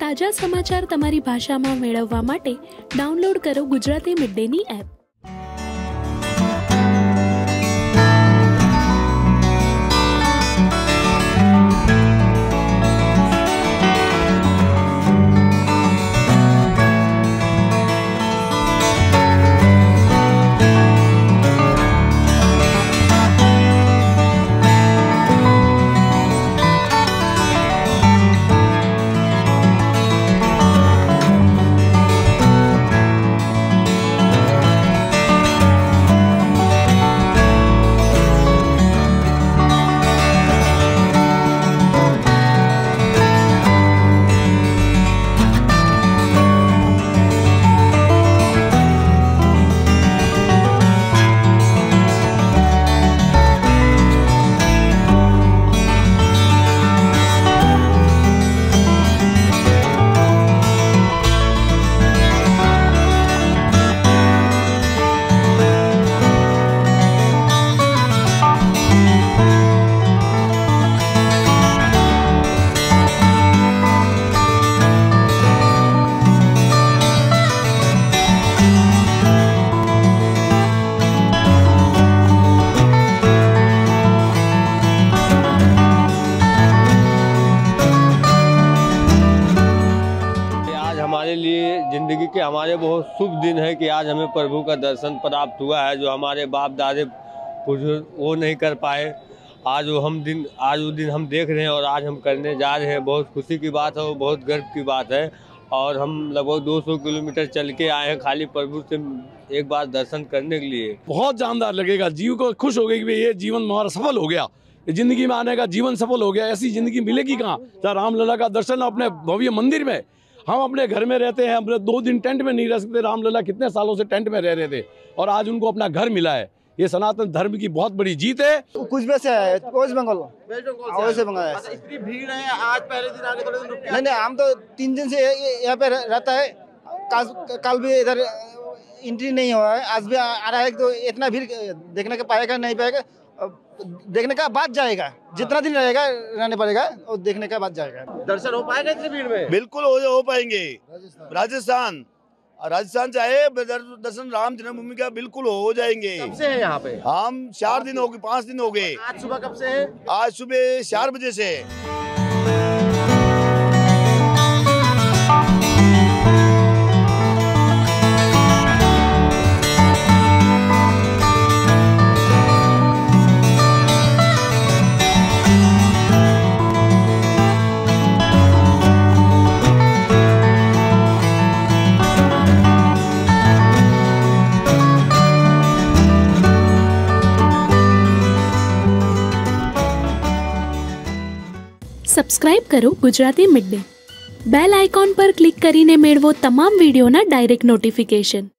તાજા સમાચાર તમારી ભાષામાં મેળવવા માટે ડાઉનલોડ કરો ગુજરાતી મિડ ડેની એપ। हमारे लिए ज़िंदगी के हमारे बहुत शुभ दिन है कि आज हमें प्रभु का दर्शन प्राप्त हुआ है। जो हमारे बाप दादे बुजुर्ग वो नहीं कर पाए, आज वो दिन हम देख रहे हैं और आज हम करने जा रहे हैं। बहुत खुशी की बात है, वो बहुत गर्व की बात है। और हम लगभग 200 किलोमीटर चल के आए हैं खाली प्रभु से एक बार दर्शन करने के लिए। बहुत जानदार लगेगा, जीव को खुश हो गई कि ये जीवन हमारा सफल हो गया, जिंदगी में आने का जीवन सफल हो गया। ऐसी जिंदगी मिलेगी कहाँ? रामलला का दर्शन अपने भव्य मंदिर में। हम अपने घर में रहते हैं, हम 2 दिन टेंट में नहीं रह सकते। रामलला कितने सालों से टेंट में रह रहे थे और आज उनको अपना घर मिला है। ये सनातन धर्म की बहुत बड़ी जीत है। कुछ भी से है, वेस्ट बंगाल से मंगाया है। इतनी भीड़ है, आज पहले दिन आगे थोड़े दिन रुक के नहीं, हम तो 3 दिन से यहाँ पे रहता है। कल भी इधर एंट्री नहीं हुआ है, आज भी आ रहा है। तो इतना भीड़ देखने का पाएगा नहीं पाएगा, देखने का बाद जाएगा। जितना दिन रहेगा रहने पड़ेगा और देखने का बाद जाएगा। दर्शन हो पाएगा इतनी भीड़ में? बिल्कुल हो पाएंगे। राजस्थान चाहे दर्शन राम जन्मभूमि का बिल्कुल हो जाएंगे। कब से है यहाँ पे? हम 4 दिन हो गए, 5 दिन हो गए। आज सुबह कब से है? आज सुबह 4 बजे से। સબસ્ક્રાઇબ કરો Gujarati mid day. Bell icon પર ક્લિક કરીને મેળવો તમામ વિડીયોના ડાયરેક્ટ નોટિફિકેશન।